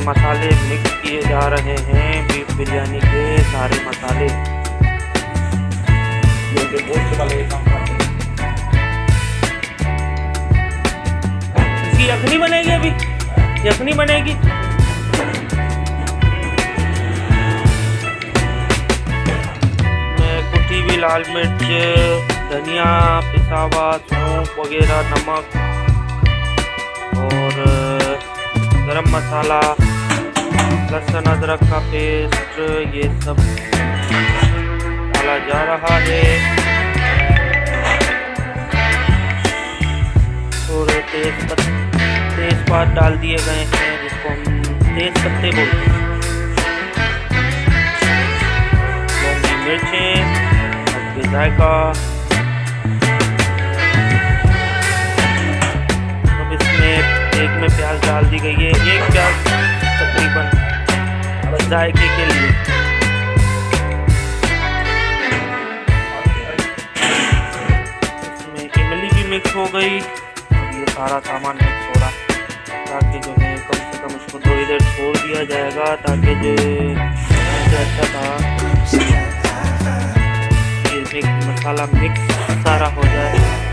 मसाले मिक्स किए जा रहे हैं, बीफ बिरयानी के सारे मसाले। इसकी यखनी बनेगी, अभी यखनी बनेगी। मैं कुटी हुई लाल मिर्च, धनिया पिसा हुआ, सौंफ वगैरह, नमक और गरम मसाला, लहसुन अदरक का पेस्ट, ये सब डाला जा रहा है। और तेजपात डाल दिए गए हैं, जिसको हम तेज पत्ते बोलते हैं। लौंगी मिर्चें, हल्दी जायका। अब इसमें एक में प्याज डाल दी गई है, एक प्याज तकरीबन जायके के लिए। इसमें इमली भी मिक्स हो गई। ये सारा सामान मिक्स हो रहा ताकि जो है कम से कम इसको थोड़ी देर छोड़ दिया जाएगा, ताकि जो अच्छा था ये मसाला मिक्स सारा हो जाए।